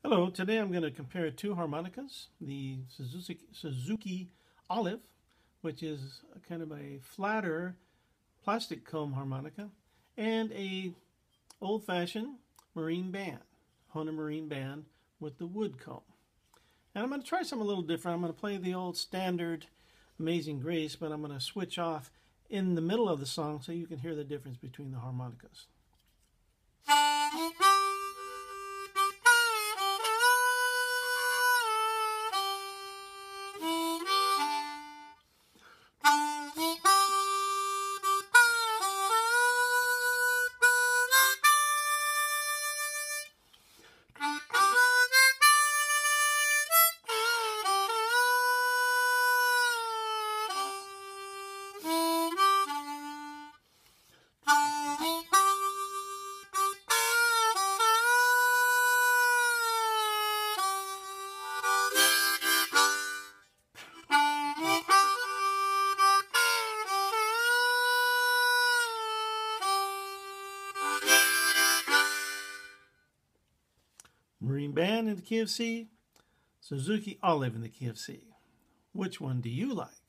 Hello, today I'm going to compare two harmonicas, the Suzuki I've, which is kind of a flatter plastic comb harmonica, and a old-fashioned marine band, Hohner marine band with the wood comb. And I'm going to try something a little different. I'm going to play the old standard Amazing Grace, but I'm going to switch off in the middle of the song so you can hear the difference between the harmonicas. Marine band in the key of C, Suzuki I've in the key of C. Which one do you like?